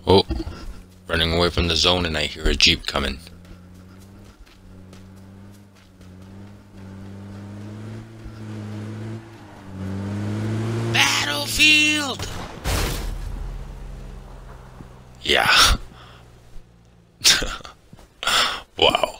Oh, running away from the zone and I hear a Jeep coming. Battlefield! Yeah. Wow.